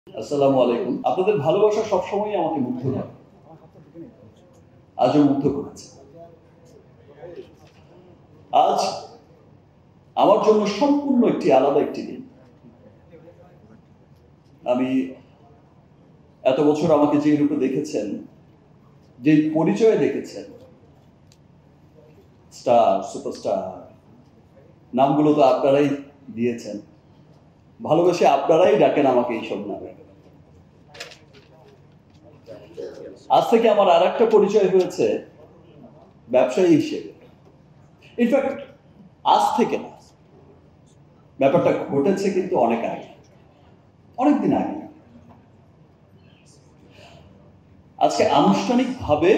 আসসালামু আলাইকুম। আপনাদের ভালোবাসা সবসময় আমাকে মুগ্ধ করে, আজও মুগ্ধ করেছে। আজ আমার জন্য সম্পূর্ণ একটি আলাদা একটি দিন। আমি এত বছর আমাকে যে রূপে দেখেছেন, যে পরিচয়ে দেখেছেন, স্টার, সুপারস্টার, নামগুলো তো আপনারাই দিয়েছেন, ভালোবেসে আপনারাই ডাকেন আমাকে এইসব নামে। আজ থেকে আমার আর একটা পরিচয় হয়েছে ব্যবসায়ী হিসেবে। ইনফ্যাক্ট আজ থেকে না, ব্যাপারটা ঘটেছে কিন্তু অনেক আগে, অনেকদিন আগে। আজকে আনুষ্ঠানিকভাবে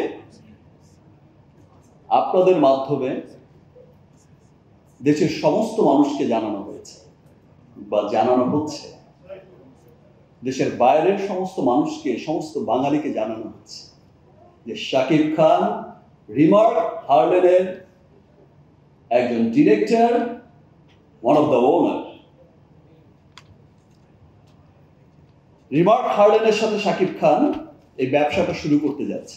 আপনাদের মাধ্যমে দেশের সমস্ত মানুষকে জানানো হয়েছে বা জানানো হচ্ছে, দেশের বাইরের সমস্ত মানুষকে, সমস্ত বাঙালিকে জানানো হচ্ছে যে শাকিব খান রিমার্ক হার্লেনের একজন director, one of the owner. Remark হার্লেনের সাথে শাকিব খান এই ব্যবসাটা শুরু করতে যাচ্ছে।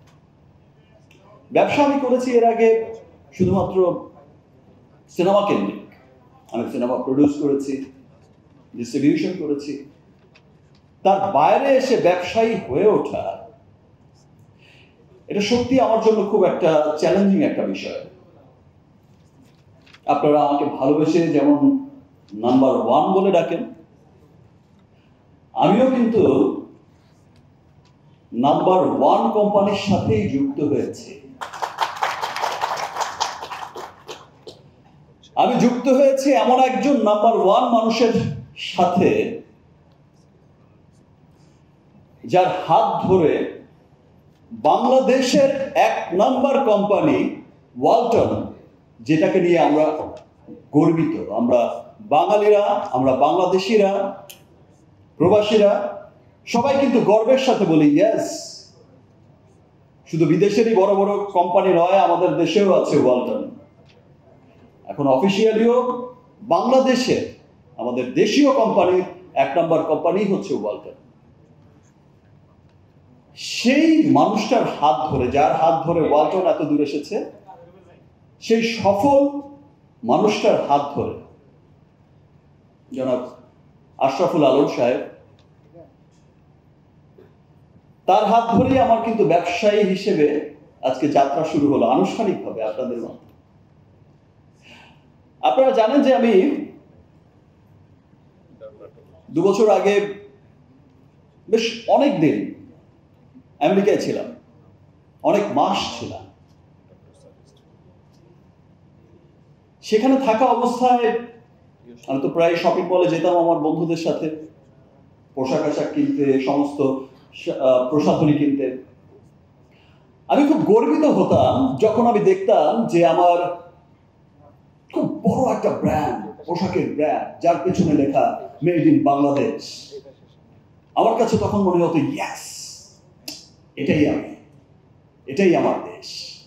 ব্যবসা আমি করেছি এর আগে শুধুমাত্র সিনেমা কেন্দ্রিক। আমি সিনেমা প্রডিউস করেছি, ডিস্ট্রিবিউশন করেছি। তার বাইরে এসে ব্যবসায়ী হয়ে ওঠা, এটা সত্যি আমার জন্য খুব একটা চ্যালেঞ্জিং একটা বিষয়। আপনারা আমাকে ভালোবেসে যেমন নাম্বার 1 বলে ডাকেন, আমিও কিন্তু নাম্বার 1 কোম্পানির সাথেই যুক্ত হয়েছি। আমি যুক্ত হয়েছি এমন একজন নাম্বার 1 মানুষের সাথে, যার হাত ধরে বাংলাদেশের 1 নাম্বার কোম্পানি ওয়ালটন, যেটাকে নিয়ে আমরা গর্বিত, আমরা বাঙালিরা, আমরা বাংলাদেশিরা, প্রবাসীরা সবাই কিন্তু গর্বের সাথে বলি ইয়েস। শুধু বিদেশেরই বড় বড় কোম্পানি নয়, আমাদের দেশেও আছে ওয়ালটন। এখন অফিসিয়ালিও বাংলাদেশে আমাদের দেশীয় কোম্পানির 1 নাম্বার কোম্পানি হচ্ছে ওয়ালটন। সেই মানুষটার হাত ধরে, যার হাত ধরে ওয়ালটন এত দূর এসেছে, সেই সফল মানুষটার হাত ধরে জনাব আশরাফুল আলম সাহেব, তার হাত ধরেই আমার কিন্তু ব্যবসায়ী হিসেবে আজকে যাত্রা শুরু হলো আনুষ্ঠানিকভাবে আপনাদের মধ্যে। আপনারা জানেন যে আমি 2 বছর আগে বেশ অনেক দিন আমেরিকায় ছিলাম, অনেক মাস ছিলাম। সেখানে থাকা অবস্থায় আমি তো প্রায় শপিং মলে যেতাম আমার বন্ধুদের সাথে, পোশাক আশাক কিনতে, সমস্ত প্রসাধনী কিনতে। আমি খুব গর্বিত হতাম যখন আমি দেখতাম যে আমার খুব বড় একটা ব্র্যান্ড, পোশাকের ব্র্যান্ড, যার পেছনে লেখা মেড ইন বাংলাদেশ। আমার কাছে তখন মনে হতো ইয়েস, এটাই আমি, এটাই আমার দেশ।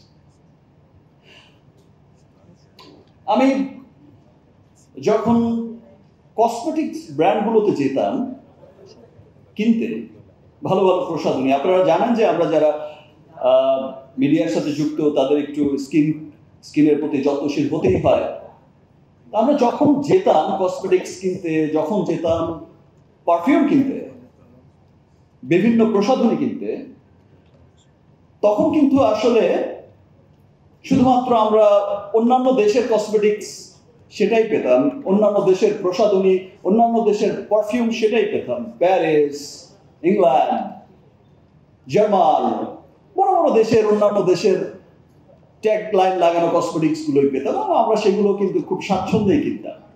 আমি যখন কসমেটিক্স ব্র্যান্ডগুলোতে যেতাম কিনতে ভালো ভালো প্রসাধনী, আপনারা জানেন যে আমরা যারা মিডিয়ার সাথে যুক্ত তাদের একটু স্কিনের প্রতি যত্নশীল হতেই হয়। আমরা যখন যেতাম কসমেটিক্স কিনতে, যখন যেতাম পারফিউম কিনতে, বিভিন্ন প্রসাধনী কিনতে, তখন কিন্তু আসলে শুধুমাত্র আমরা অন্যান্য দেশের কসমেটিক্স সেটাই পেতাম, অন্যান্য দেশের প্রসাধনী, অন্যান্য দেশের পারফিউম সেটাই পেতাম। প্যারিস, ইংল্যান্ড, জার্মান, বড় বড় দেশের, অন্যান্য দেশের ট্যাগ লাইন লাগানো কসমেটিক্স গুলোই পেতাম। আমরা সেগুলো কিন্তু খুব স্বাচ্ছন্দ্যেই কিনতাম।